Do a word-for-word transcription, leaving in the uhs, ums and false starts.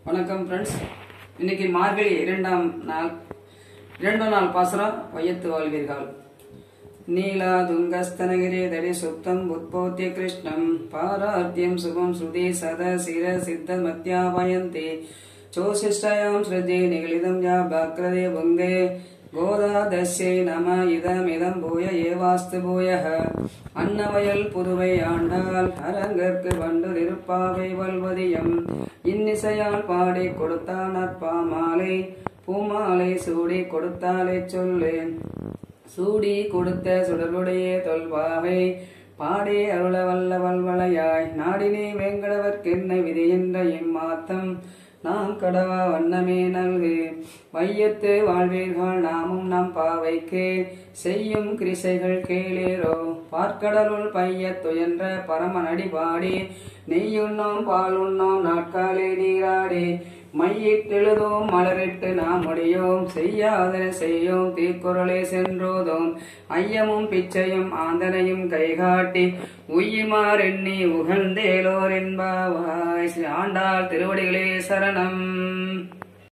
வணக்கம் ஃப்ரெண்ட்ஸ். இன்னைக்கு மார்கழி இரண்டாம் நாள் இரண்டாம் நாள் பாசனம் வையத்து வாழ்வீர்கள். நீலா துங்கஸ்தனகிரி தடி சுப்தம் உத்போத்திய கிருஷ்ணம் பாரார்த்தியம் சுபம் ஸ்ருதி சத சிர சித்த மத்யாபயந்தி சோசிஷ்டயாம் ஸ்ருதி நிகழிதம் யா பக்ரதே புங்கே கோதாதஸ்யை நம இதம் இதம் பூய ஏவாஸ்து பூயஹ. அன்னவயல் புதுவை ஆண்டாள் அரங்கற்கு வண்டு திருப்பாவை வல்வதியம் இன்னிசையால் பாடி கொடுத்தான் நற்பாமாலை பூமாலை சூடி கொடுத்தாலே சொல்லு சூடி கொடுத்த சுடருடைய தொல்பாவை பாடி அருள வல்ல வல்வளையாய் நாடினே வேங்கடவர்க்கென்ன விதி என்ற இம்மாத்தம் நாம் கடவா வண்ணமே நல்கு. வையத்து வாழ்வீர்கள் நாமும் நம் பாவைக்கு செய்யும் கிரிசைகள் கேளீரோ. பார்க்கடலுள் பைய துயன்ற பரமனடி பாடி நெய்யுண்ணோம் பால் உண்ணோம் நாட்காலே நீராடி மையிட்டெழுதோம் மலரிட்டு நாம் முடியோம் செய்யாதன செய்யோம் தீக்குறளே சென்றோதோம் ஐயமும் பிச்சையும் ஆந்தனையும் கைகாட்டி உய்யுமார் எண்ணி உகழ்ந்தேலோர் என்பாவாய். ஸ்ரீ ஆண்டாள் திருவடிகளே சரணம்.